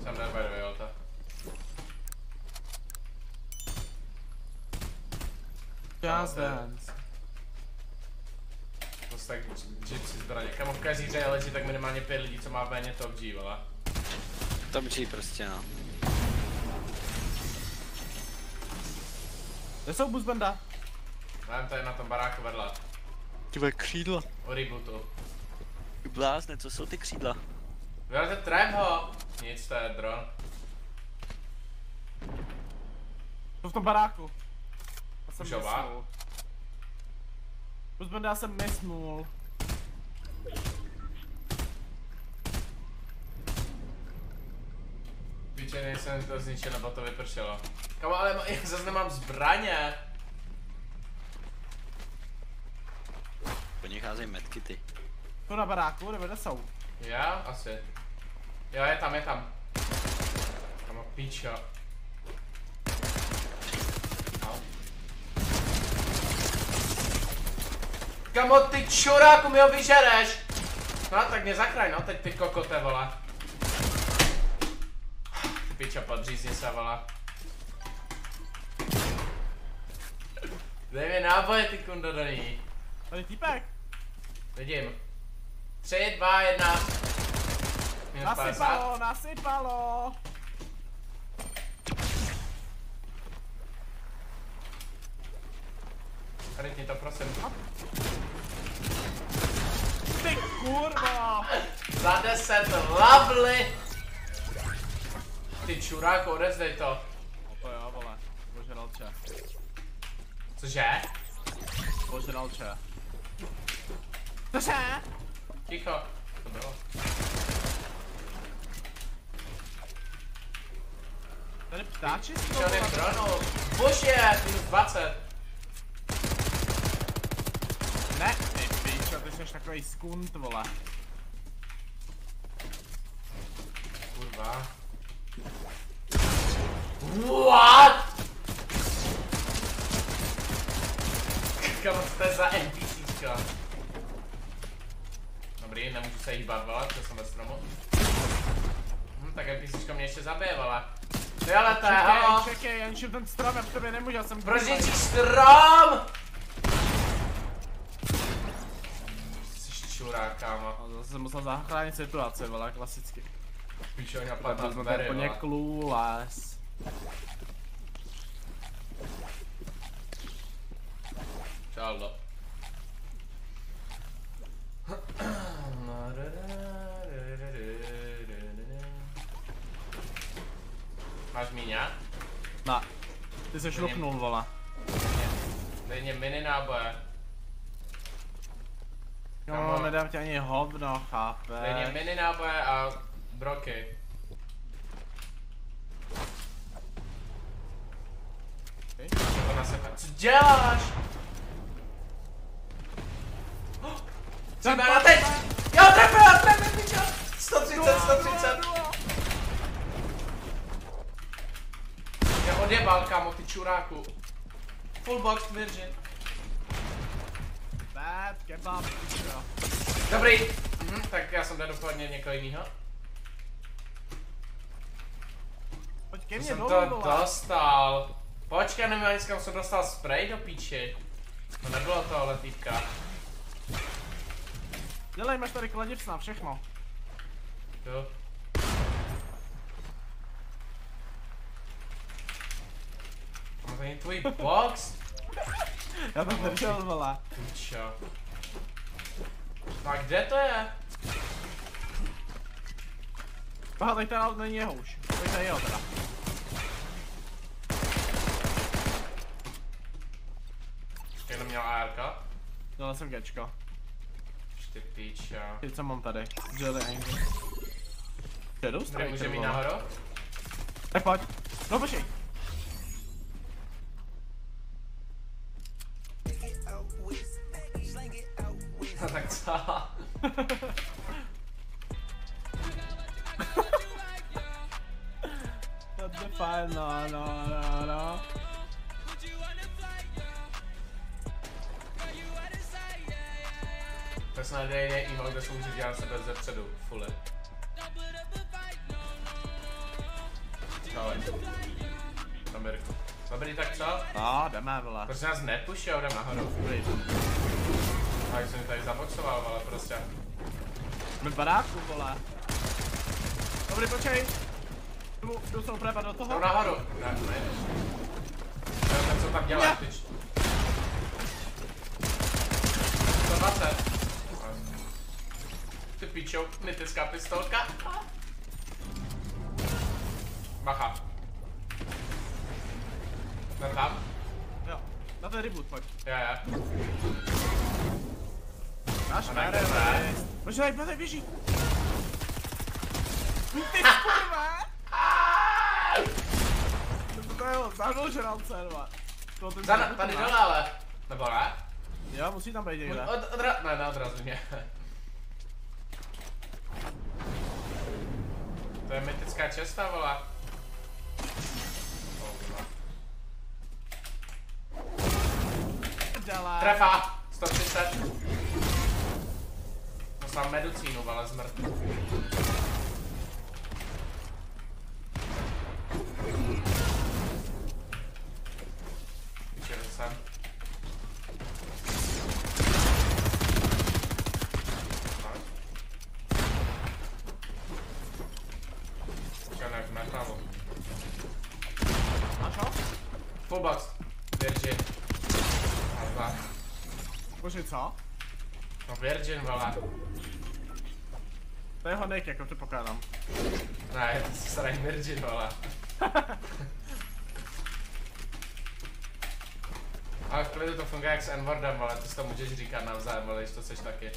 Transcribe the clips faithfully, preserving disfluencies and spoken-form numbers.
Tam nebude, jo, to. Just dance. To se tak gypsy zbraně. Kamo v každý hře leží tak minimálně pět lidí, co má v méně top G, vole. Top G prostě, no. Kde jsou busbanda? Mám tady na tom baráku vedle. Ty vole, křídla. O rebootu. Blázne, co jsou ty křídla? Vylete trem ho! Nic, to je dron. To v tom baráku. Já jsem Už oba? nesnul. Busbanda, já jsem nesnul. Píče, nejsem to zničil, nebo to vypršelo. Kamo, ale já zase nemám zbraně. Po nich házejí medkity. To na baráku, nebo kde jsou? Já? Asi. Jo, je tam, je tam. Kamo, píčo. Au. Kamo, ty čuráku, mi ho vyžereš! No, tak mě zachraň, no, teď ty kokote, vole. Ty pičo, podřízni se, vole. Dej mi náboje, ty kundo, do ní. Tady týpek. Vidím. Tři, dva, jedna. Minus padesát. Nasypalo, nasypalo. Tady ti to, prosím. Ty kurva. Za deset, lovely. Ty čuráku, odezdej to. No to jo, vole. Požral če. Cože? Požral če. Cože? Ticho. To bylo. Tady ptáči jsou. Čo je dronu? Bože, minus dvacet. Ne, ty pičo, ty jsi takovej skunt, vole. Kurva. What? Kam jste za NPCčka? Dobrý, nemůžu se hýbat, vole, protože jsem ve stromu. Hm, tak NPCčka mě ještě zabije, vole. Ty ale to je, halo. Čekej, čekej, já ničím ten strom, já v tobě nemůžu, já jsem... Proč ničíš strom? Jsi čurák, kámo. No, zase jsem musel zachránit situaci, vole, klasicky. Píčo, na To patnáct jsme bery, úplně vole. clueless. Čaldo. Máš míňa? Na. Ty se šlupnul, vole. Dej mě mini náboje. No, nedám ti ani hovno, chápeš? Dej mě mini náboje a broky. Okay. To nasepe. Co děláš? Třeba na teď! Jo, trefil, trefil, pičo! sto třicet, sto třicet. Já odjebal, kámo, ty čuráku. Full box virgin. Bad kebab, pičo. Dobrý. Mhm, tak já jsem jde dopadně někoho jinýho. Pojď ke To mně jsem dolů, to vole. dostal. Počkej, nevím ani kam jsem dostal spray do píči. To nebylo tohle týpka. Dělej, máš tady kladivcna, všechno. Jo. Mám tady tvůj box? Já to držel, vole. Pičo. No a kde to je? Aha, tady ten auto není jeho už. Tady to je jeho teda. Jenom měl A R K? Dala jsem gečko. Ty pičo. Ty co mám tady? Jelly Angel. Shadow Kde Striker, může mít vole. nahoru? Tak pojď. No počkej. No tak co? That's the fine, no, no, no, no. To snad je emote, kde se může dělat sebe ze předu, fully. Na Mirku. Dobrý, tak co? No, jdeme, vole. Prostě nás nepuštěl, jdem nahoru. Dobrý. Tak jsem tady zaboxoval, ale prostě. Jsme v baráku, vole. Dobrý, počkej. Jdu, jdu se opravit do toho. Jdou nahoru. Ne, nejdeš. Nevím, co tam děláš, tyč. sto dvacet. Ty pičou, mytická pistolka. Bacha. Jdem tam? Jo, na ten reboot, pojď. Jo, jo. Náš A jméne, ne, vole. Počkej, tady běží. Ty kurva! To je on, zahnul žralce, dva. Za, tady dole ale. Nebo ne? Jo, musí tam být někde. Od, odra... Ne, neodrazí mě. To je mytická česta, vole. Dala. Trefa! sto třicet. Musím medicínu, vole, zmrt. Vyčil jsem. Čenek, metalu. Máš ho? Full box. Virgin. A dva. Počkej, co? No Virgin, vole. To je honek, jako to pokládám. Ne, je to starý Virgin, vole. Ale v klidu to funguje jak s N-wordem, ale ty si to můžeš říkat navzájem, ale když to chceš taky.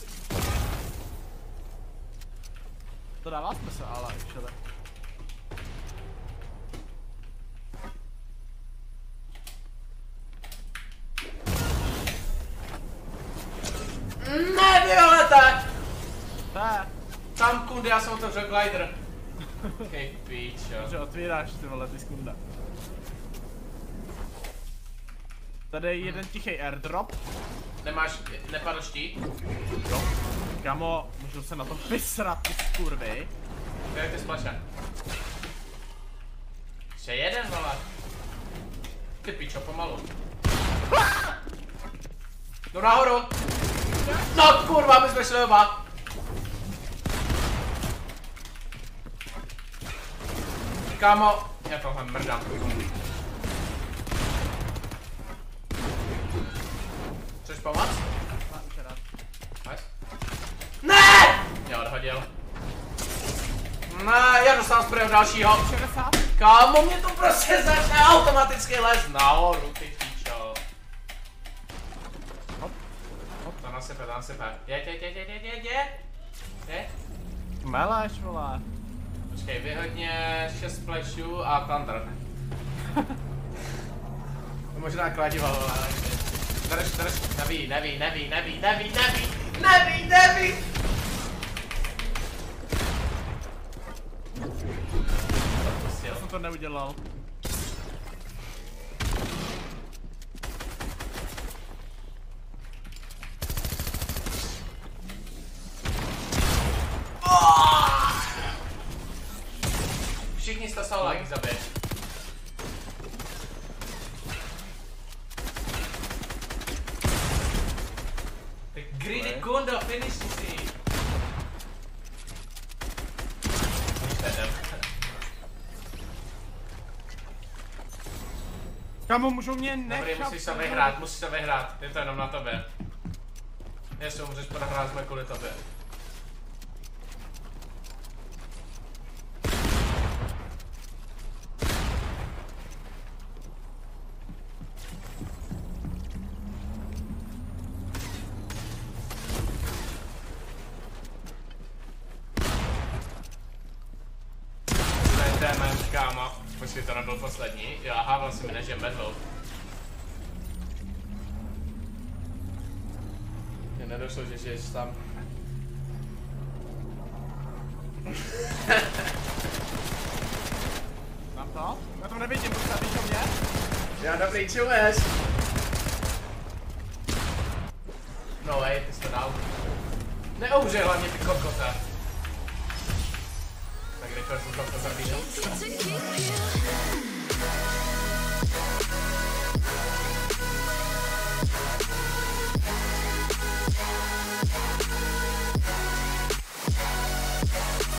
To dává smysl, ale actually. Ne, Violeta! To je. Tam kundy, já jsem otevřel glider. Hej, píčo. Že otvíráš ty vole, ty skunda. Tady je jeden tichý airdrop. Nemáš, nepadl štít? Jo. Kamo, můžu se na to vysrat, ty skurvy. Kde ty splaše? Ještě jeden, vole. Ty pičo, pomalu. Jdu nahoru. No kurva, my jsme šli oba. Kámo, já tohle mrdám. Chceš pomoct? Nice. Ne! Mě odhodil. Ne, já dostal spray od dalšího. šedesát? Kámo, mě to prostě začne automaticky lézt nahoru, ty píčo. Hop. Hop. To nasype, to nasype. Jeď, jeď, jeď, jeď, jeď, jeď, jeď. Jeď. Meleš, vole. Počkej, vyhodně šest splashů a thunder. To možná kladivo, ale drž, drž, neví, neví, neví, neví, neví, neví, neví, neví. Já jsem to neudělal. Všichni jste solo like zabít. Tak greedy kundo, finish si. Kamo, můžou mě nechat. Dobrý, musíš to vyhrát, musíš to vyhrát, je to jenom na tobě. Jestli umřeš, prohrát jsme kvůli tobě. Jdeme, kámo. Počkej, to nebyl poslední. Jo, aha, vlastně mi nežijem bedlou. Mně nedošlo, že žiješ tam. Mám to? Já to nevidím, protože víš o mě? Já dobrý, čumeš. No way, ty jsi to dal. Neumřej hlavně ty kokote. Tak rychle. rychle se zase zapíšu. to keep you